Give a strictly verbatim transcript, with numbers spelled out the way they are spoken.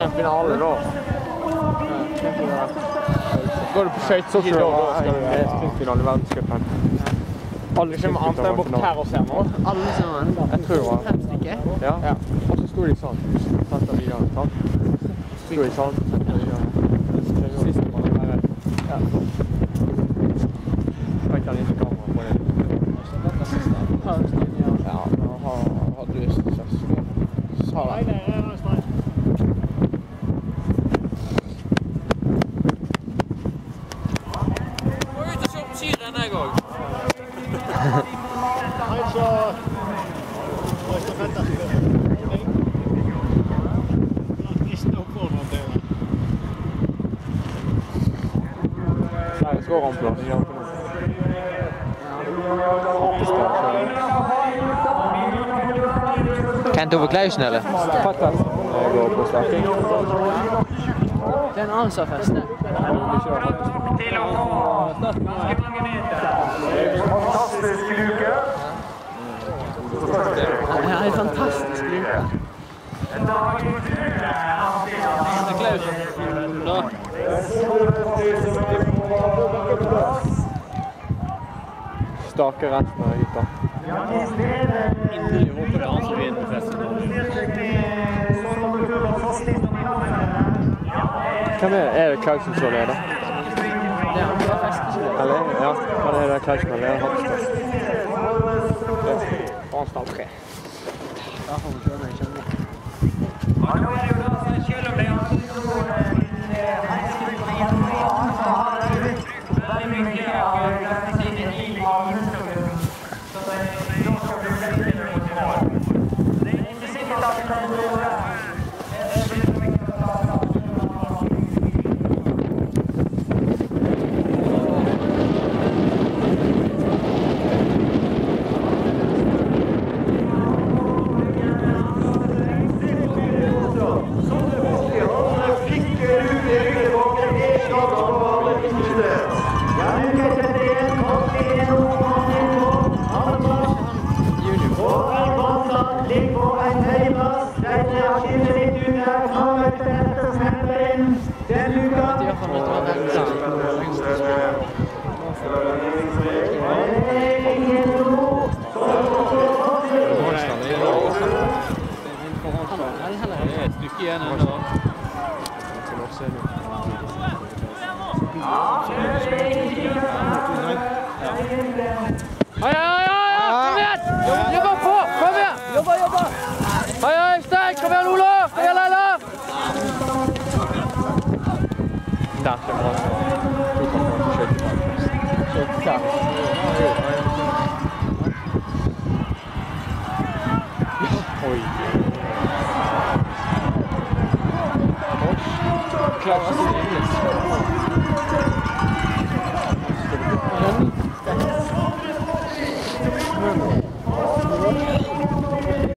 en finale da. Går du på skøyteski da, da skal du være sprintfinale i verdenscupen. Alle kommer Arnstein bort her og ser nå. Alle sammen? Jeg tror det var. Fem stykker? Ja. Og så stod de sånn. Sett av videre, sant? Stod de sånn. Sett av videre. Siste man er her. Ja. Vet han ikke kamera på det. Ja, han har lyst til seg. Sa det. Må ut og se på syren jeg også. Nei, skår han plass. Kent Ove Klausen, eller? Faktisk. Jeg går på starting. Det er en annen som har festet. Fantastisk luke. Ja, en fantastisk luke. Det er Klausen. Da. Stake resten av gutta. Inderlig håper det er han som vinner festen. Hvem er det? Er det Klausen som leder? Det er han som har festet. Eller? Ja, han er det Klausen som leder Hattestad. Og han stall tre. Da får vi kjøre meg, kjenner jeg. Nå er det jo da, selv om det er veldig mye av sine liv av Hundtøkken, så da skal vi bli litt mot mål. Det er ikke sikkert at det kan gå det. Hei, hei, hei! Kom igjen! Jobba på! Kom igjen! Jobba, jobba! Hei, hei, Stein! Kom igjen, Olof! Kom igjen, Leila! Der kommer han. Du kan få skjøte. Skjøte.